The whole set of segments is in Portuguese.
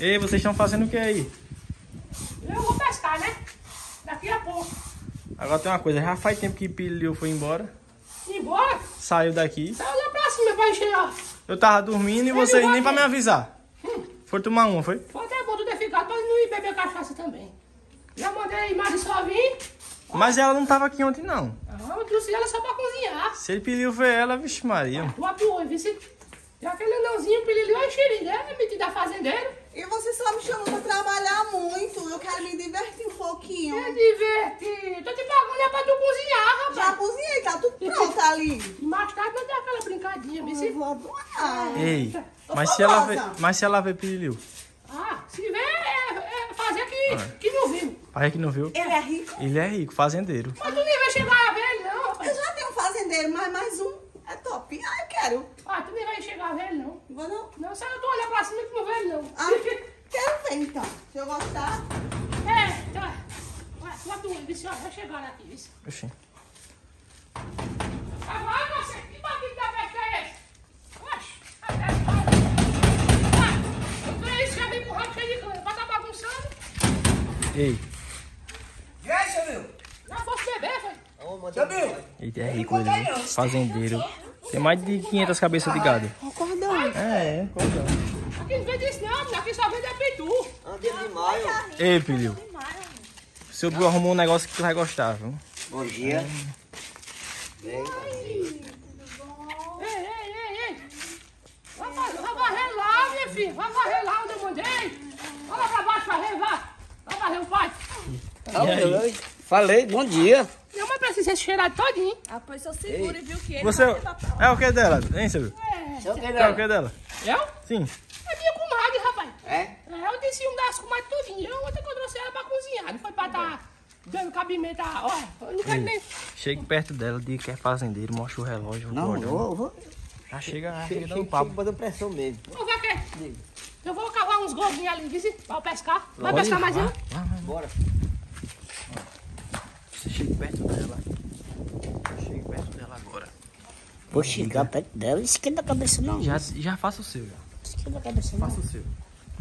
Ei, vocês estão fazendo o que aí? Eu vou pescar, né? Daqui a pouco. Agora tem uma coisa, já faz tempo que Pilil foi embora. Embora? Saiu daqui. Saiu lá pra cima pra encher, ó. Eu tava dormindo e vocês nem pra me avisar. Foram tomar uma, foi? Foi até bom tu ter ficado pra não ir beber cachaça também. Já mandei Marisol vir. Mas ela não tava aqui ontem, não. Ah, eu trouxe ela só pra cozinhar. Se ele Pilil ver ela, vixe Maria. Tu apiou, viu? Tem aquele anãozinho, Pilil é enxerido, é metido a fazendeiro. E você só me chamou pra trabalhar muito. Eu quero me divertir um pouquinho. É divertido. Tô te pagando é pra tu cozinhar, rapaz. Já cozinhei, tá tudo pronto ali. E mais tarde não tem aquela brincadinha, viu? Eu vou adorar. Ei, Tô mas se ela ver Pilil? Ah, se vê, é fazer que não viu. Aí que não viu? Ele é rico. Ele é rico, fazendeiro. Mas tu nem vai chegar a ver ele, não, rapaz. Eu já tenho um fazendeiro, mas mais um é top. Ah, eu quero. Ah, tu nem vai chegar a ver ele, não. Vou não? Não, se eu tô olhando pra cima, tu não vê ele, não. Ah, quero ver então. Se eu gostar. É, então é. Ué, tua doente, viu? Vai chegar aqui, viu? Oxi. Agora você, que barulho da festa é esse? Oxe, não é isso que é bem burrado cheio de cana. Vai tá bagunçando? Ei, E aí, seu Bill? Já fosse beber, foi? Seu Bill? ele é rico, ele é fazendeiro. Tem mais de 500 cabeças de gado. Acordão. É. Aqui não vende isso não, menino. Aqui só vende é pitu. Andei de maio. Ei, Pilil. O seu Bill arrumou um negócio que tu vai gostar, viu? Bom dia. Ei. Vai varrer lá, minha filha. Vai varrer lá onde eu mandei. Vai lá pra baixo, varrer, vai. Vai varrer o pai. Falei, bom dia. Minha mãe precisa ser cheirada todinho. Ah, pois eu seguro, viu? Que ele Você vai levar pra lá. é o que dela, hein, seu Bill? Seu que É o que dela? Eu? Sim. É minha comadre, rapaz. É? Eu disse um das comadres tudinho. Eu ontem que eu trouxe ela pra cozinhar. Não foi pra estar dando cabimento a... Olha, eu não quero nem... Chegue perto dela, diga que é fazendeiro, mostra o relógio. o Não, cordão. eu vou. Já chega Chega dando papo. botando pressão mesmo. Ô, vai quê? Eu vou cavar uns golzinhos ali, viu? Pra eu pescar. Vai Olha, pescar mais um? Bora. Você chega perto dela. Chegue perto dela agora. Vou chegar perto dela e esquenta a cabeça não. Já faça o seu, já. Esquenta a cabeça não. Faça o seu.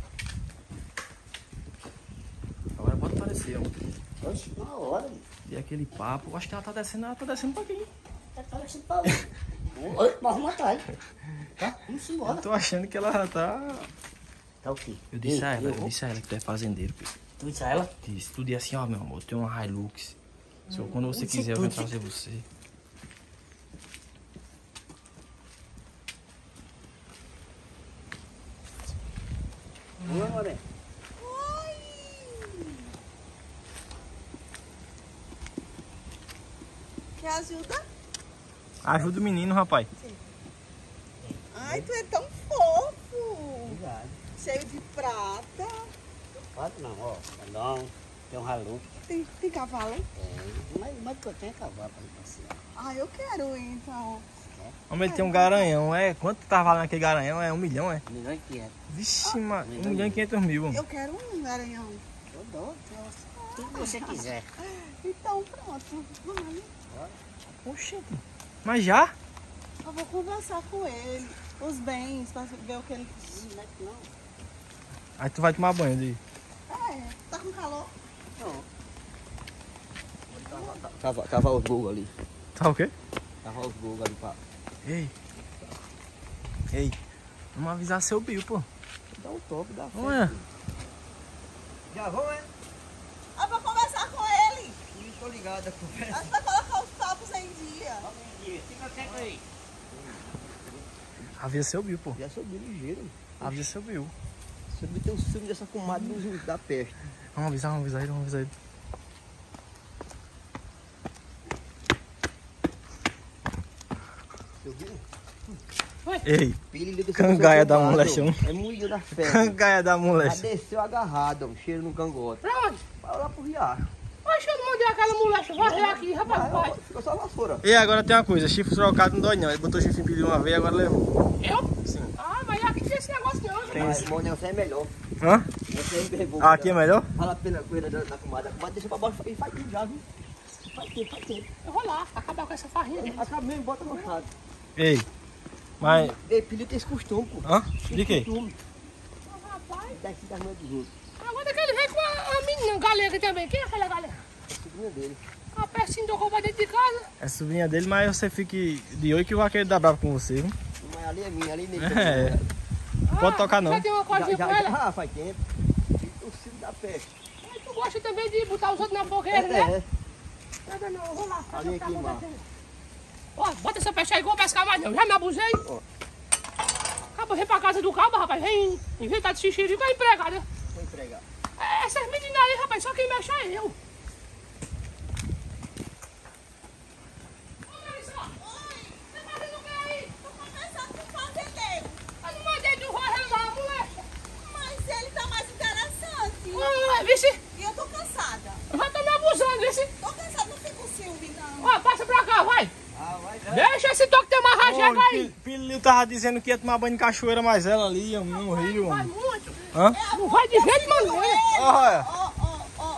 Agora pode aparecer, ó. Oxe, uma hora. E aquele papo. Acho que ela tá descendo um pouquinho. Tá parecendo pra lá. Oi, nós vamos atrás. Tá? Vamos embora. Eu tô achando que ela já tá... Tá o quê? Eu disse a ela, eu vou. que tu é fazendeiro, Pedro. Tu disse a ela? Disse, tu disse assim, ó, meu amor, eu tenho uma Hilux. Só quando você Disse quiser, eu tu, venho disse trazer você. Oi, Moré. Quer ajuda? Ajuda o menino, rapaz. Ai, tu é tão fofo. Obrigado. Cheio de prata. Pode não, ó. Não, tem um Hilux. Tem cavalo? Mas que eu tenho cavalo pra me passear. Ah, eu quero ir, então. Homem, ele tem um garanhão, é? Quanto tá valendo aquele garanhão? É 1 milhão, é? Melhor que é. Vixe, mano, 1 milhão e 500 mil. Mano. Eu quero um garanhão. Eu dou. Tudo que você quiser. Então, pronto. Vai. Oxente. Mas já? Eu vou conversar com ele. Os bens, pra ver o que ele... Não. Aí tu vai tomar banho daí. É, tá com calor? Cavar os gols ali. Tá o quê? Cavar os gols ali pra... Ei, vamos avisar seu Bill, pô. Dá um toque, dá fé. Olha. Já vão, é? Eu vou conversar com ele. Ih, tô ligado, conversa. Acho que vai colocar os papos em dia. Fica quieto aí. Avisa seu Bill, pô. Já subiu ligeiro. Avisa seu Bill. Subiu tem o ciúme dessa comadre da peste. Vamos avisar ele. Subiu? Ei, Pilha do Cangaia da seu moleste, lado, É mulher da fé. cangaia da Já moleste. desceu agarrado, um cheiro no cangote. Pra onde? Vai lá pro riacho. Oxe, eu não mandei aquela moleque. Vai aqui, rapaz, vai. Fica só a vassoura. E agora tem uma coisa, chifre trocado não dói não. Ele botou chifre em Pilil uma vez e agora levou. Eu? Sim. Ah, mas aqui tem esse negócio não. Tem Mas esse. o negócio é melhor. Hã? Esse aí é bom. Ah, aqui é melhor? Vale a pena cuidar da comadre. A comadre deixa pra baixo e faz tudo já, viu? Faz tempo. Eu vou lá, acabar com essa farrinha. Acabei, bota no chado. Ei, mas... Ei, pilha tem esse costume, pô. Hã? De quê? Costume. Rapaz, Daqui das mãos dos outros. Agora que ele vem com a menina galega também. Quem é aquela galega? É a sobrinha dele. A pecinha do roubo dentro de casa. É sobrinha dele, mas você fique de olho que o vaqueiro dá bravo com você, viu? Mas ali é minha, ali nele. É. Pode tocar não. Já tem uma cordinha com ela? Já faz tempo. O filho da peste. Mas tu gosta também de botar os outros na fogueira, né? Nada não, vou lá. Ali aqui, mano. Ó, bota essa peste aí que eu vou pescar mais não. Já me abusei. Acaba, vem pra casa do cabo, rapaz. Vem inventar de xixi com a empregada. Vou entregar. Essas meninas aí, rapaz, só quem mexe é eu. Vixe, E eu tô cansada. já tô me abusando, vixe. Tô cansada, não fico com ciúme, não. Ó, passa pra cá, vai. Vai. Deixa esse toque ter uma rajega aí. Filho tava dizendo que ia tomar banho de cachoeira, mas ela ali, no rio. Vai muito. Hã? Não vai de jeito maneira. Olha. Ó.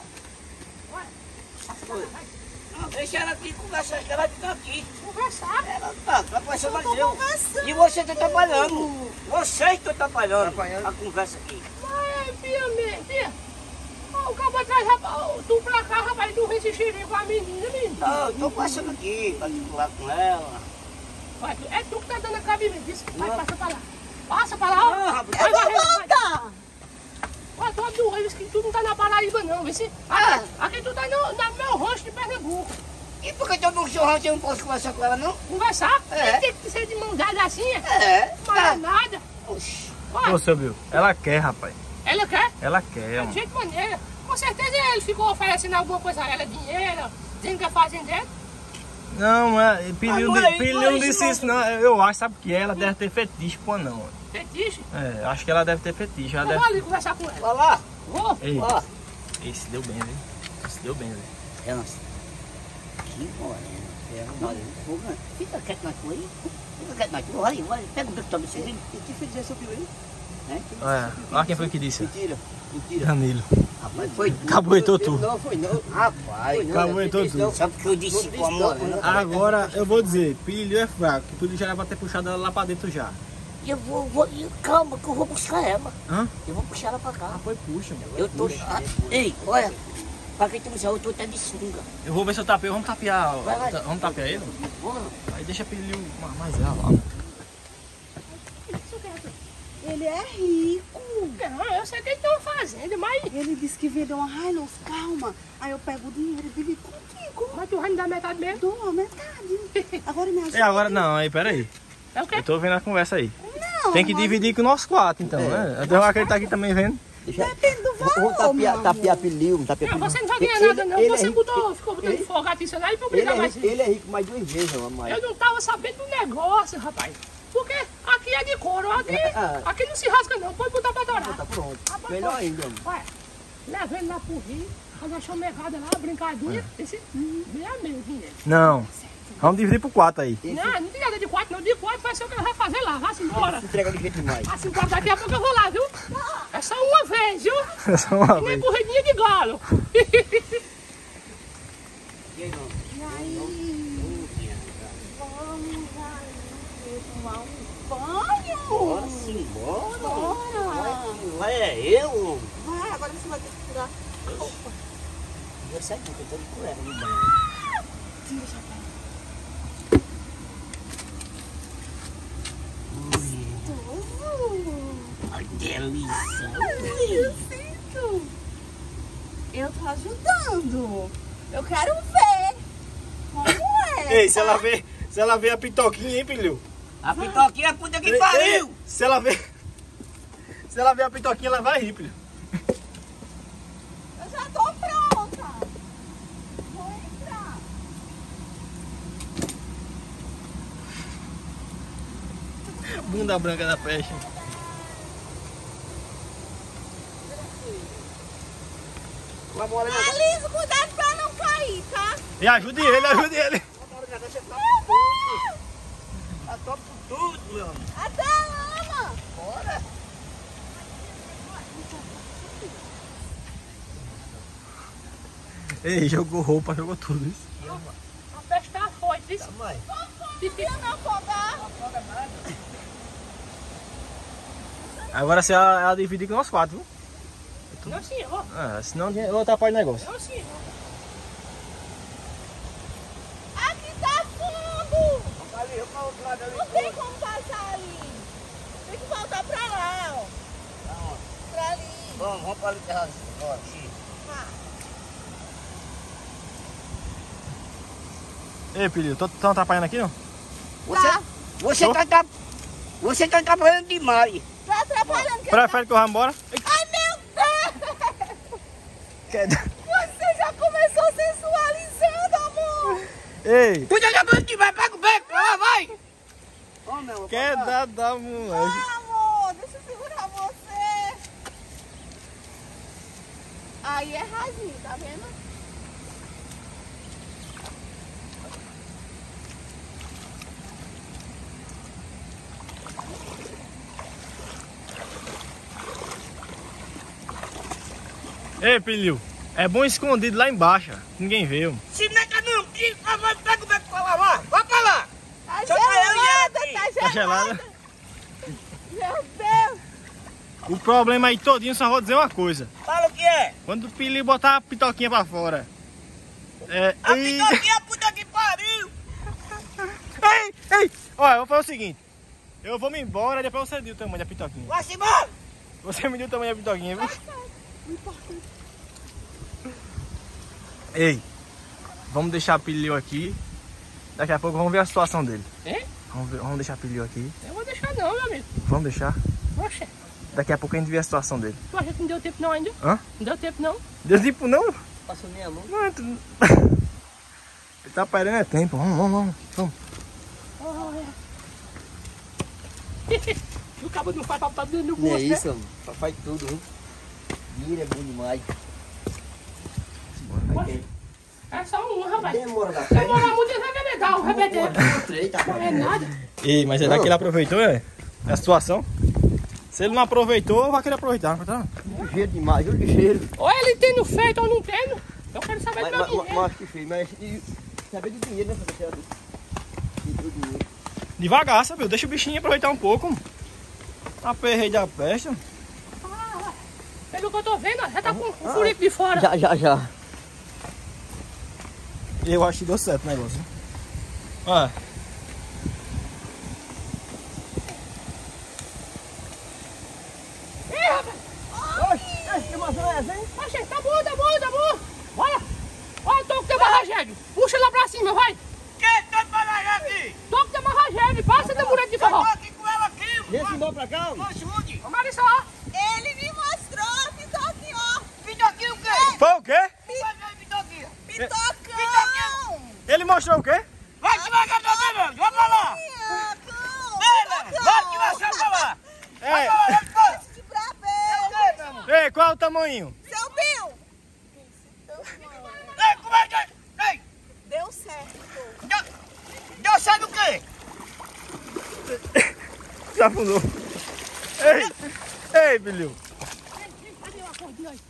Deixa ela aqui conversar, que ela fica aqui. Conversar. Ela tá conversando mais Tô eu. conversando. E você tá atrapalhando. Vocês estão atrapalhando a conversa aqui. Mas, Pia. Ó, o cabo atrás, rapaz. Tu pra cá, rapaz. Tu vem se xixi com a menina, menino. Não, eu tô passando aqui pra falar com ela. Vai, é tu que tá dando a cabimento. Isso. Vai, passa pra lá. Passa pra lá, ó. Não, rapaz. Vai, Eu vou vai. voltar. Ó, tô doido, que tu não tá na Paraíba, não, viu? Aqui tu tá no meu rancho de Pernambuco. E por que eu tô no churrasco e eu não posso conversar com ela, não? Conversar? É. Tem que ser de mão dada assim, É. Mas Tá. nada. Oxi. Ô, seu Bill, ela quer, rapaz. Ela quer? Ela quer, De mano. jeito maneira. Com certeza ele ficou oferecendo alguma coisa a ela, dinheiro, dizendo que é fazendeiro. Não, mas Pilinho Mas não é Pilinho isso, não disse não. isso, não. Eu acho, sabe o que é? Ela deve ter fetiche com não. Fetiche. É, acho que ela deve ter fetiche. Ela Eu vou deve... ali conversar com ela. Vai lá. Vou. Ei, Ó. esse deu bem, velho. Esse deu bem, velho. É, nossa. Que morena. Fica quieto na tua aí. Fica quieto na tua. Olha, pega o bico também. E que fez esse filho aí? Olha quem foi que disse. Mentira. Danilo. Rapaz, foi tu. Caboetou tu. Não, foi não. Rapaz. Caboetou tu. Sabe o que eu disse com a morena? Agora eu vou dizer, Pilho é fraco. Que Pilho já era pra ter puxado ela lá pra dentro já. Eu vou. Calma, que eu vou buscar ela. Hã? Eu vou puxar ela pra cá. Foi puxa, mano. Eu tô. Ei, olha. Pra quem tu não sabe, eu tô até de sunga. Eu vou ver se eu tapei. Vamos tapear. Vai. Vamos tapear ele? Bora. Aí deixa Pilho mais ela lá. Ele é rico. Não, eu sei que ele tem uma fazenda, mas... Ele disse que vendeu uma Hilux, calma. Aí eu pego o dinheiro e divido contigo. Mas tu vai me dar metade mesmo? Dou a metade. Agora me ajuda. É, agora não, aí peraí. É o quê? Eu tô vendo a conversa aí. Não, Tem que mas dividir com o nosso quarto, então, né? Até o vaqueiro tá aqui também vendo. depende do valor, Vamos tapear meu Pilil. Não, você não vai ganhar nada, não. Você ficou botando fogo adicional e pra brigar mais. Ele é rico mais duas vezes, mamãe. Eu não tava sabendo do negócio, rapaz. Porque aqui é de couro, aqui não se rasga não, pode botar pra dourar. Tá pronto. Rapaz, Melhor pô. ainda. Ué, leva ele lá pro rio, fazer uma chomegada lá, brincadinha, esse ganha mesmo dinheiro. Não. Vamos dividir por 4 aí. Não tem nada de 4 não, de 4 vai ser o que ele vai fazer lá, vai-se embora. Se entrega de jeito demais. Vai-se embora, daqui a pouco eu vou lá, viu? É só uma vez, viu? Só uma Nem vez. corridinha de galo. E aí? Vamos aí tomar um banho? Bora sim, bora. Bora. Vai é eu. Vai, agora você vai ter que tirar a roupa. Eu sei que eu tô de cueca no banho. Tira o chapéu. Ai, delícia. Eu sinto. Eu tô ajudando. Eu quero ver. Como é? Ei, se ela vê a pitoquinha, hein, Pilho? A pitoquinha é puta que pariu. Se ela vê a pitoquinha, ela vai rir, Pilho. Eu já tô pronta. Vou entrar. Bunda branca da peste. Alice, cuidado pra não cair, tá? E ajude ele. Tá top tudo, meu amor. Até a lama. Bora. Ei, jogou roupa, jogou tudo isso. A peste tá forte, isso. Mãe. Confia não afogar. Agora se ela dividir com nós 4, viu? Não, senhor. Ah, senão eu atrapalho o negócio. Não, senhor. Aqui tá fundo! Ali, eu pra outro lado ali. Não tem como passar ali. Tem que voltar pra lá, ó. Pra ali. Vamos pra ali terra. Bora. Tá. Ei, Pilho, tô atrapalhando aqui, não? Você tá atrapalhando demais. Tá atrapalhando. Prefere que eu vá embora? Ai, meu Deus! Quer... Você já começou sensualizando, amor! Ei, Tu tá atrapalhando demais, pega o beco, vai! Ô, meu, quer dar moleque. Ah, amor, deixa eu segurar você. Aí é rasinho, tá vendo? Ei, Pilho, é bom escondido lá embaixo, ninguém vê. se nega não, pega o beco pra lá, vai pra lá! Tá Só pra eu ir gelada, aqui. tá Tá gelada? Meu Deus! O problema aí todinho, só vou dizer uma coisa. Fala o que é? Quando o Pilho botar a pitoquinha pra fora. A pitoquinha, puta que pariu! Ei! Olha, eu vou fazer o seguinte. Eu vou me embora e depois você diz o tamanho da pitoquinha. Vai-se embora! Você me deu o tamanho da pitoquinha, viu? Ei, vamos deixar o Pilho aqui. Daqui a pouco vamos ver a situação dele. Hein? Vamos deixar o Pilho aqui. Eu vou deixar não, meu amigo. Vamos deixar. Poxa, Daqui a pouco a gente vê a situação dele. tu acha que não deu tempo não ainda? Hã? Não deu tempo não? Deu tipo não? Passou minha mão. Não, ele tá perdendo é tempo. Vamos. O cabo não faz pra dentro do Não bolso, é né? isso, mano. Faz tudo, viu? Mira é bom demais. É só um, rapaz. Demora da Demora muito, ele vai beber, vai beber. Encontrei, tá Não é nada. Ei, mas será que ele aproveitou, a situação? Se ele não aproveitou, vai querer aproveitar, tá? Ligeiro demais, viu? Ligeiro. Ou ele tendo feito ou não tendo. Eu quero saber do meu dinheiro. Mas acho que fez, mas saber do dinheiro, né, Fabrício? Do dinheiro. Devagar, sabe? Deixa o bichinho aproveitar um pouco. Aperrei da peste. Pelo que eu tô vendo, ó, já tá com o furico de fora. Já. Eu acho que deu certo o negócio. Olha. Ih, rapaz. Oxe, que maçã é essa, hein? Oxe, tá bom. Bora. Olha o toque da barragem. Puxa lá pra cima, vai. Quem tá para aqui? Toque da barragem. Passa da mureta de Eu forró. tô aqui com ela aqui. Vem embora pra cá, ó. Ajude. Ô, Marissa, ó. Ele me mostrou a pitoquinha, ó. Pitoquinho o quê? Foi o quê? Vai, pitoquinho. Pitocão! Ele mostrou o quê? Vai devagar também, mano. Vai pra lá. Vai que vai ser pra lá. É. De brabel! Ei, qual é o tamanho? Seu Bill! Ei, como é que é? Ei, Deu certo. deu certo o quê? Já afundou. Ei, Pilho. Cadê uma cordinha aí?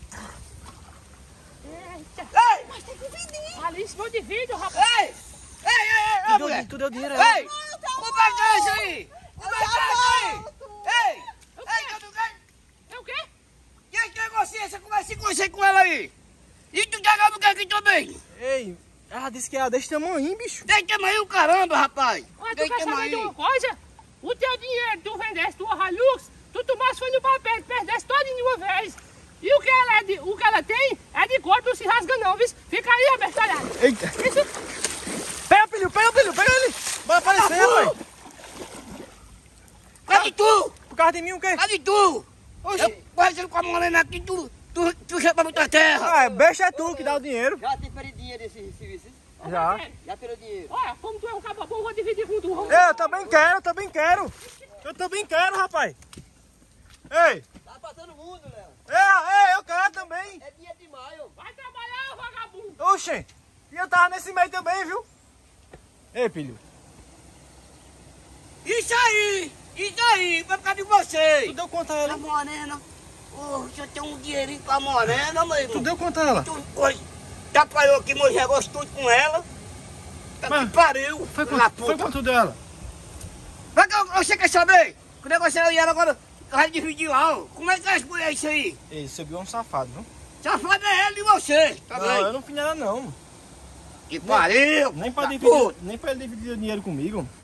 Eita. Ei, Mas tem que pedir. Ali em cima de vídeo, rapaz. ei, mulher. Tu deu dinheiro Ei, como é que é isso aí? Como é que é isso aí? Volto. Ei, eu não ganho. É o quê? Quem que negócio é esse? Conversa com você com ela aí. E tu tá ganhando o que aqui também? Ei, ela disse que era desse tamanho, bicho. Tem tamanho caramba, rapaz. Olha, tu Tem quer saber de tamanho. uma coisa? O teu dinheiro, tu vendesse tua Hilux, tu tomasse foi no papel, perdesse todo de uma vez. E o que ela tem é de cor, não se rasga não, viu? Fica aí, abestalhado. Eita. Isso. Pega ele. Vai aparecer, rapaz. Cadê tu? Por causa de mim, o quê? Cadê tu? Oxi. Eu conversando com a morena aqui, tu já pra muita terra. Ah, beijo é tu que dá o dinheiro. Já tem perdido dinheiro desse serviço? Já. Já perdeu dinheiro. Olha, como tu é um cabo bom, vou dividir com tu. Eu também quero. Eu também quero, rapaz. Ei, Tá passando mundo, Léo. eu quero também. É dia demais, ó. Vai trabalhar, vagabundo. Oxê, e eu tava nesse meio também, viu? Ei, Pilho, Isso aí, vai ficar de você. tu deu conta a A ela? morena, se eu tenho um dinheirinho pra morena, meu irmão. Tu deu conta a ela? Tu hoje atrapalhou aqui meus negócios tudo com ela. Tá Mas que pariu. Foi na quanto dela? Vai que você quer saber? O negócio é eu e ela agora. vai dividir lá. Como é que vai escolher isso aí? Ei, seu Bill é um safado, viu? Safado é ele e você, tá Não, eu não fiz nada não. Que pariu! Nem pra tá dividir, puto. nem pra ele dividir o dinheiro comigo.